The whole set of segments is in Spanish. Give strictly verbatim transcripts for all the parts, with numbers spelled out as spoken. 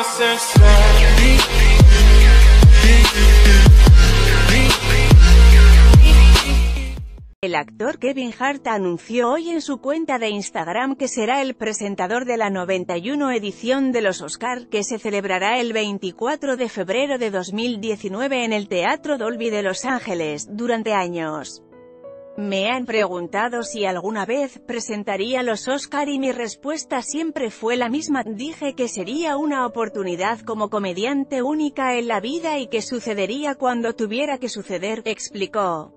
El actor Kevin Hart anunció hoy en su cuenta de Instagram que será el presentador de la noventa y una edición de los Oscar, que se celebrará el veinticuatro de febrero de dos mil diecinueve en el Teatro Dolby de Los Ángeles. Durante años me han preguntado si alguna vez presentaría los Oscar y mi respuesta siempre fue la misma: dije que sería una oportunidad como comediante única en la vida y que sucedería cuando tuviera que suceder, explicó.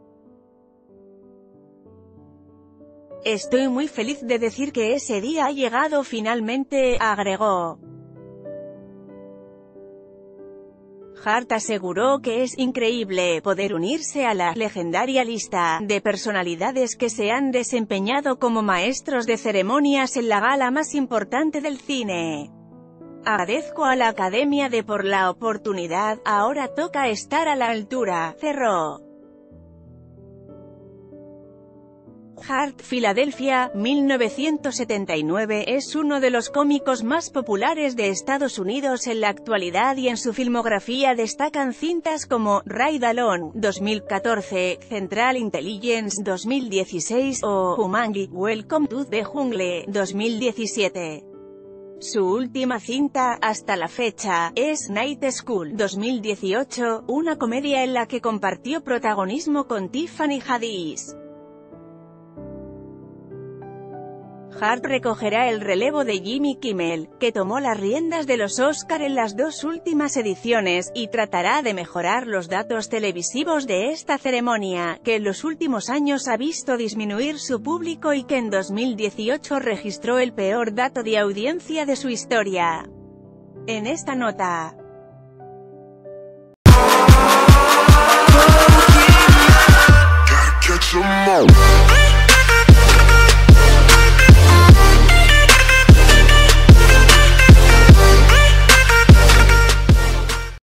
Estoy muy feliz de decir que ese día ha llegado finalmente, agregó. Hart aseguró que es increíble poder unirse a la legendaria lista de personalidades que se han desempeñado como maestros de ceremonias en la gala más importante del cine. Agradezco a la Academia de por la oportunidad, ahora toca estar a la altura, cerró. Hart, Filadelfia, mil novecientos setenta y nueve, es uno de los cómicos más populares de Estados Unidos en la actualidad y en su filmografía destacan cintas como Ride Along, dos mil catorce, Central Intelligence, dos mil dieciséis, o Jumanji, Welcome to the Jungle, dos mil diecisiete. Su última cinta, hasta la fecha, es Night School, dos mil dieciocho, una comedia en la que compartió protagonismo con Tiffany Haddish. Hart recogerá el relevo de Jimmy Kimmel, que tomó las riendas de los Oscar en las dos últimas ediciones, y tratará de mejorar los datos televisivos de esta ceremonia, que en los últimos años ha visto disminuir su público y que en dos mil dieciocho registró el peor dato de audiencia de su historia. En esta nota, catch 'em all.